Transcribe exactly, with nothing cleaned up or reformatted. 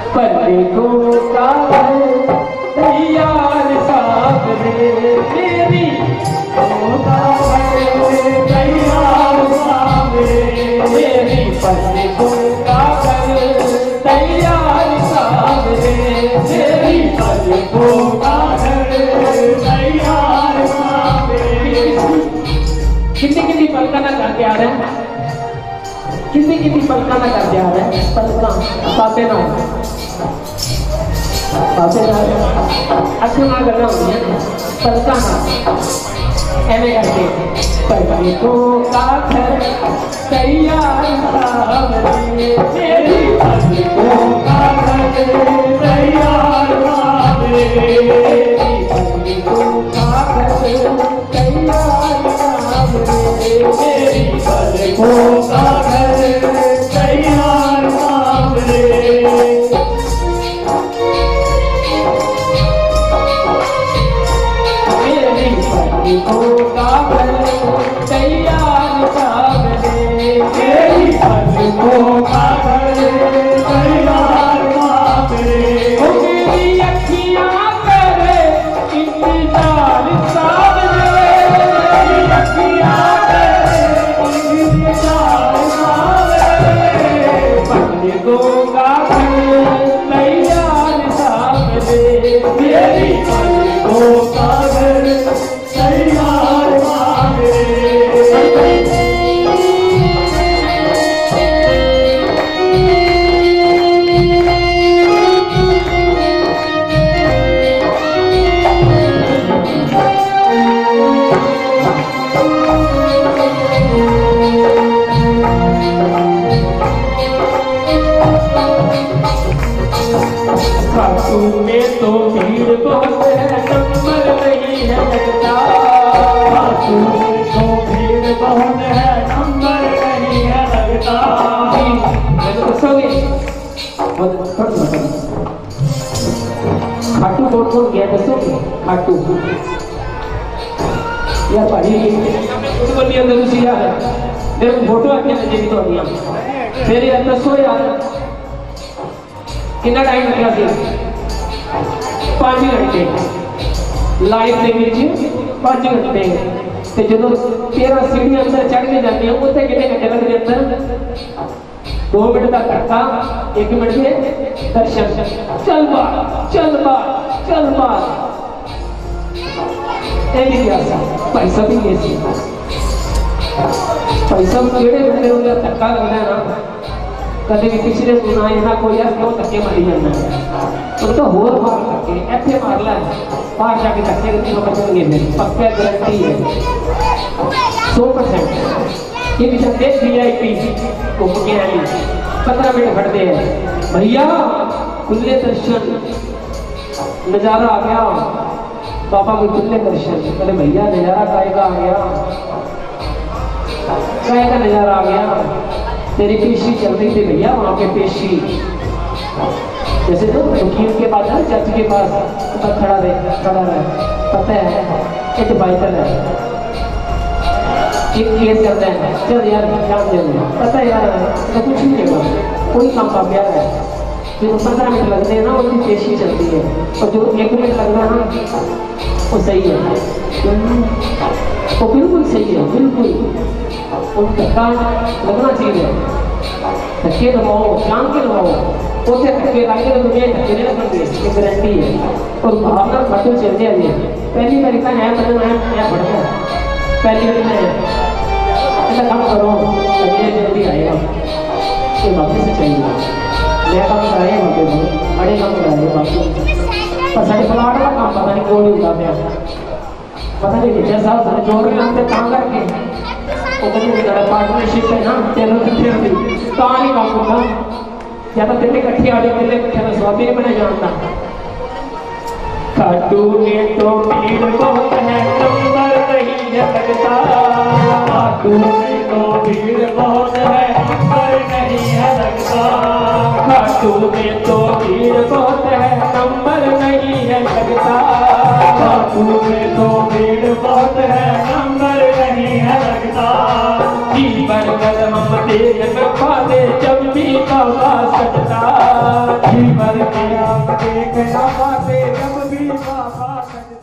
पर्दे को कागल तैयार सामने मेरी तैयार सामने मेरी पर्दे को कागल तैयार सामने मेरी पर्दे को कागल तैयार सामने। कितनी कितनी पलका ना करके आ रहे हैं, कितनी कितनी पलका ना करके आ रहे हैं, पलका पाते ना पाते ना अच्छी ना करना होती है पलका ना ऐसे करके पर्दे को कागल तैयार सामने मेरी पर्दे को कागल तैयार सामने मेरी पर्दे को कागल तैयार सामने मेरी पर्दे को कागल तैयार सामने। मेरी पर्दे को कागल तैयार सामने मेरी पर्दे को कागल तैयार सामने। मेरी अखियाँ करे इंतजार सामने मेरी अखियाँ करे इंतजार सामने पर्दे को कागल तैयार सामने मेरी पर्दे को कागल तैयार सामने। खाटू में तो भीड़ बहुत है नंबर नहीं है लगता खाटू में तो भीड़ बहुत है नंबर नहीं है लगता। खाटू कौन कौन गया दसोगे खाटू यार भाई बोलिए अंदर तुसी यार मेरे फोटो आके जी तो दिया फिर यार दसो यार कितना टाइम लग गया पांच घंटे लाइव के पांच घंटे जो तेरह सीढ़ी अंदर चढ़ के जाती है उत्ते कितने घंटे लगते अंदर दो मिनट का धक्का एक मिनट के दर्शन चल बार चल बार चल बार पैसा भी ये पैसा केड़े बंदे होंगे धक्का लगना है ना कभी भी किसी ने सुना यहाँ कोई यार क्यों धक्के मारी जाना है तो तो होर मार धक्के ऐसे मार ला बाहर जाके धक्के तीनों बचेंगे मेरे पक्का गारंटी है सौ परसेंट। ये भी सब देख वी आई पी घूम के आई पंद्रह मिनट खड़ते हैं भैया खुले दर्शन नजारा आ गया बाबा को खुले दर्शन बोले भैया नजारा काय का आ गया काय का नजारा आ गया तेरी पेशी चल रही थी भैया वहाँ पे पेशी जैसे तो वकील के पास है जज के पास खड़ा रहे खड़ा रहे पता है एक बाइकर है एक केस चल रहा है चल यार काम दे पता है यार तो कुछ नहीं होगा कोई काम कामयाब है जो पंद्रह मिनट लगते हैं ना उनकी पेशी चलती है और जो एक मिनट लग रहा है ना वो सही है वो बिल्कुल सही है बिल्कुल उन धक्का लगना चाहिए धक्के लगाओ जान के लगाओ उसे धक्के लागे तो मुझे धक्के नहीं लगेंगे ये गारंटी है। और भावना खटू चलते हैं पहली बार इतना नया मतलब नया नया बढ़ गया पहली बार में ऐसा काम करो अगले जल्दी आएगा ये वापस से चाहिए नया काम कराए वहाँ पे बड़े काम कराए बाकी पर साढ़े प्लाट का काम पता नहीं कौन नहीं उठाते पता नहीं कि जैसा जोर में आते काम करके पार्टनरशिप है ना तेरह फिर भी कहानी काम होगा या तो तेरे इकट्ठी आड़ी तेरे इकट्ठे में स्वामी ने मैंने जानता खाटू में तो भीड़ बहुत है नंबर नहीं है लगता खाटू में तो भीड़ बहुत है नंबर नहीं है लगता खाटू में तो भीड़ बहुत है नंबर नहीं है लगता खाटू में तो भीड़ बहुत है नंबर नहीं है लगता जी बरगर हम तेरे नफा दे जब भी बाबा सजदा जी भर के आप देख नफा दे जब भी बाबा सजदा।